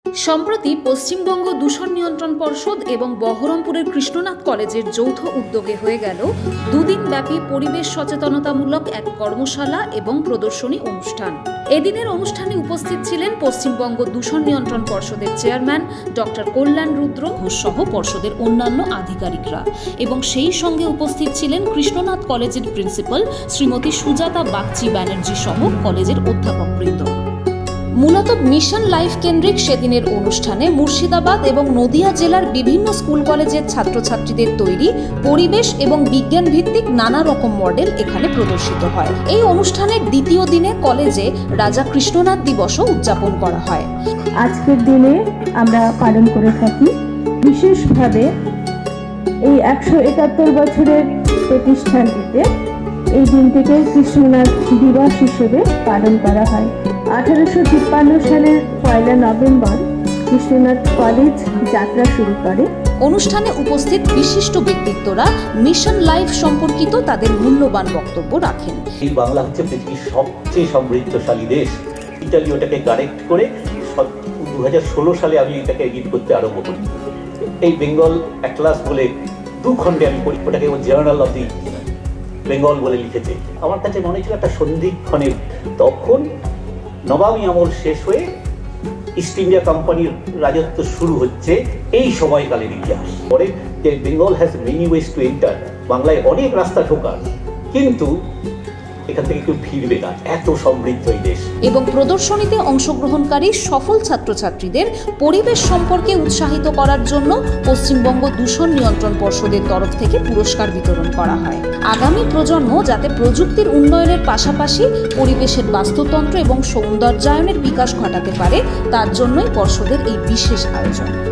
সম্প্রতি পশ্চিমবঙ্গ দূষণ নিয়ন্ত্রণ পর্ষদ এবং বহরমপুরের কৃষ্ণনাথ কলেজের যৌথ উদ্যোগে হয়ে গেল দুদিনব্যাপী পরিবেশ সচেতনতামূলক এক কর্মশালা এবং প্রদর্শনী অনুষ্ঠান। এদিনের অনুষ্ঠানে উপস্থিত ছিলেন পশ্চিমবঙ্গ দূষণ নিয়ন্ত্রণ পর্ষদের চেয়ারম্যান ডক্টর কল্যাণ রুদ্র ঘোষ সহ পর্ষদের অন্যান্য আধিকারিকরা এবং সেই সঙ্গে উপস্থিত ছিলেন কৃষ্ণনাথ কলেজের প্রিন্সিপাল শ্রীমতী সুজাতা বাগচি ব্যানার্জি সহ কলেজের অধ্যাপকবৃন্দ। মূলত মিশন লাইফ কেন্দ্রিক সেদিনের অনুষ্ঠানে মুর্শিদাবাদ এবং নদিয়া জেলার বিভিন্ন স্কুল কলেজের ছাত্রছাত্রীদের তৈরি পরিবেশ এবং বিজ্ঞান ভিত্তিক নানা রকম মডেল এখানে প্রদর্শিত হয়। এই অনুষ্ঠানের দ্বিতীয় দিনে কলেজে রাজা কৃষ্ণনাথ দিবসও উদযাপন করা হয়। আজকের দিনে আমরা পালন করে থাকি বিশেষভাবে এই 171 বছরের প্রতিষ্ঠানটিতে এই দিনটিকে কৃষ্ণনাথ দিবস হিসেবে পালন করা হয়। 1853 সালের 1 নভেম্বর কৃষ্ণনাথ কলেজ যাত্রা শুরু করে। অনুষ্ঠানে উপস্থিত বিশিষ্ট ব্যক্তিত্বরা মিশন লাইফ সম্পর্কিত তাদের মূল্যবান বক্তব্য রাখেন। এই বাংলা হচ্ছে পৃথিবীর সবচেয়ে সমৃদ্ধশালী দেশ। ইতালি ওটাকে কারেক্ট করে 2016 সালে আমি এটাকে এডিট করতে আরম্ভ করি। এই বেঙ্গল অ্যাটলাস বলে 2 খণ্ডে আমি পড়ি, ওটাকে জার্নাল অফ দি বেঙ্গল বলে লিখেছে। আমার কাছে মনে ছিল একটা সন্ধিক্ষণের, তখন নবাবী আমল শেষ হয়ে ইস্ট ইন্ডিয়া কোম্পানির রাজত্ব শুরু হচ্ছে। এই সময়কালের ইতিহাস পরে যে Bengal has many ways to enter, বাংলায় অনেক রাস্তা ঢোকার, কিন্তু এখান থেকে কেউ ফিরবে না, এত সমৃদ্ধ এই দেশ। এবং প্রদর্শনীতে অংশগ্রহণকারী সফল ছাত্রছাত্রীদের পরিবেশ সম্পর্কে উৎসাহিত করার জন্য পশ্চিমবঙ্গ দূষণ নিয়ন্ত্রণ পর্ষদের তরফ থেকে পুরস্কার বিতরণ করা হয়। আগামী প্রজন্ম যাতে প্রযুক্তির উন্নয়নের পাশাপাশি পরিবেশের বাস্তুতন্ত্র এবং সৌন্দর্যায়নের বিকাশ ঘটাতে পারে, তার জন্যই পর্ষদের এই বিশেষ আয়োজন।